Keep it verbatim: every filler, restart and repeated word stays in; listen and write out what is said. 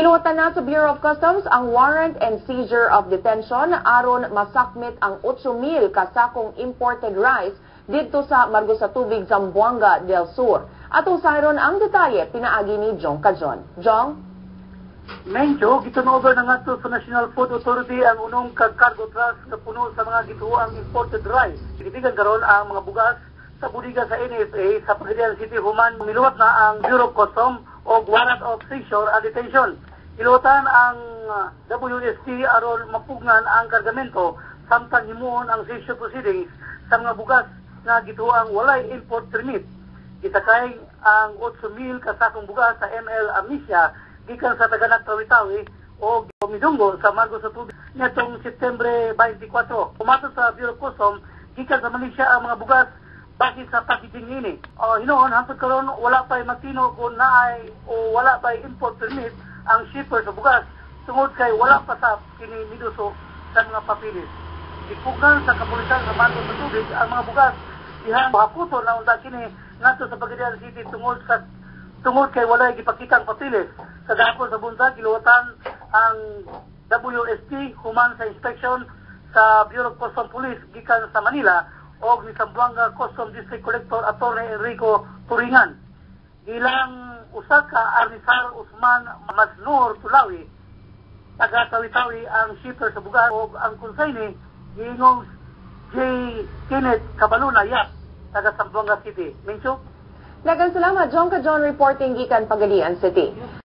Giluwatan na sa Bureau of Customs ang warrant and seizure of detention aron masakmit ang eight mil kasakong imported rice dito sa Margo sa Tubig, Zamboanga del Sur. Atong sayron ang detalye pinaagi ni Jong Cajon. Jong? Mencho, gitunover na nga to sa National Food Authority ang unong cargo trucks na puno sa mga gituoang imported rice. Titigan karon ang mga bugas sa budiga sa N F A sa Pagadian City, Human. Miluwat na ang Bureau of Customs o warrant of seizure and detention. Iluwatan ang W S T aron mapugnan ang kargamento samtang himuon ang seizure proceedings sa mga bugas na gituoang walay import permit. Gitakay ang eight mil kasakong bugas sa M L Amnesia gikan sa Taganak Tawi-Tawi o Midunggo sa Margo sa Tubig nitong Setyembre twenty-four. Pumatod sa Bureau of Customs gikan sa Malaysia ang mga bugas base sa packaging ini. O hinoon hangtod karon wala pay matino kung naay o wala pay import permit ang shipper sa bugas tungod kay wala pa sa kini miduso sa mga papilis. Ipugnan sa kapulisan sa Margo sa Tubig ang mga bugas diha haputo na unda kini ngadto sa Pagadian City tungod sa tungod kay walay gipakitang papilis. Sa dako sa buntag giluwatan ang W S T human sa inspection sa Bureau of Customs Police gikan sa Manila o ni Zamboanga Customs District Collector Attorney Enrico Turingan. Ilang usa ka Arnisar Usman Masnur Tulawi taga Tawi-Tawi ang shipper sa bugas o ang consignee giingong J. Kenneth Cabaluna Yap taga Zamboanga City. Mencho? Daghang salamat, Jong Cajon reporting gikan Pagadian City.